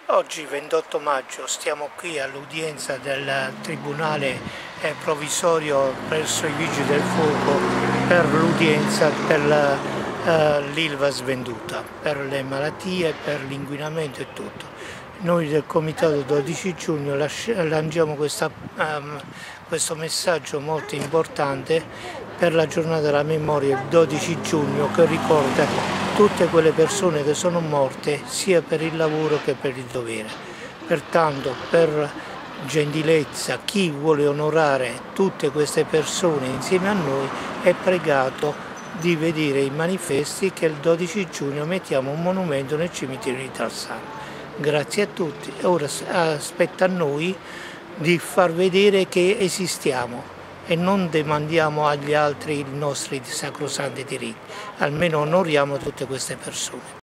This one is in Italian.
Oggi 28 maggio stiamo qui all'udienza del Tribunale provvisorio presso i Vigili del Fuoco per l'udienza per l'Ilva svenduta, per le malattie, per l'inquinamento e tutto. Noi del Comitato 12 giugno lanciamo questo messaggio molto importante per la giornata della memoria, il 12 giugno, che ricorda tutte quelle persone che sono morte sia per il lavoro che per il dovere. Pertanto, per gentilezza, chi vuole onorare tutte queste persone insieme a noi è pregato di vedere i manifesti che il 12 giugno mettiamo un monumento nel cimitero di Talsano. Grazie a tutti e ora aspetta a noi di far vedere che esistiamo e non demandiamo agli altri i nostri sacrosanti diritti, almeno onoriamo tutte queste persone.